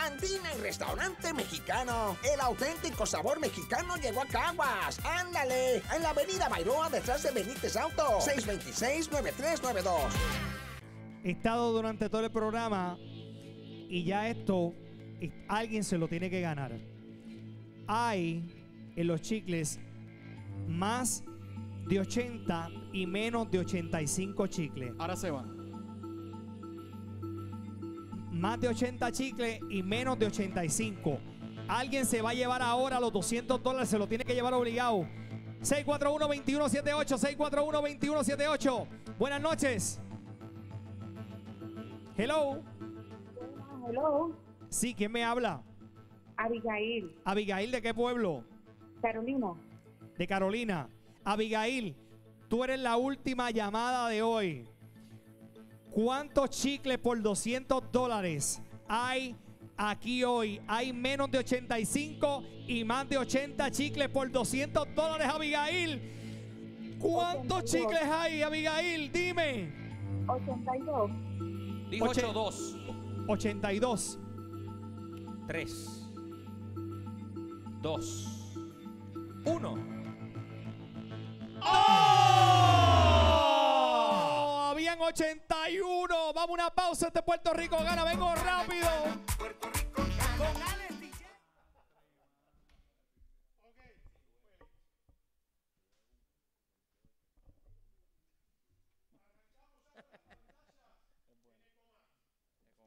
Cantina y restaurante mexicano. El auténtico sabor mexicano llegó a Caguas. ¡Ándale! En la avenida Bairoa, detrás de Benítez Auto. 626-9392. He estado durante todo el programa y ya esto alguien se lo tiene que ganar. Hay en los chicles más de 80 y menos de 85 chicles. Ahora se van. Más de 80 chicles y menos de 85. Alguien se va a llevar ahora los $200, se lo tiene que llevar obligado. 641-2178, 641-2178. Buenas noches. Hello. Hello. Sí, ¿quién me habla? Abigail. Abigail, ¿de qué pueblo? Carolina. De Carolina. Abigail, tú eres la última llamada de hoy. ¿Cuántos chicles por $200 hay aquí hoy? Hay menos de 85 y más de 80 chicles por $200, Abigail. ¿Cuántos 82. chicles hay, Abigail? Dime. 82. Dijo 82. 82. 3, 2, 1. ¡Oh! Habían 81. Vamos a una pausa. Este Puerto Rico gana. Vengo rápido.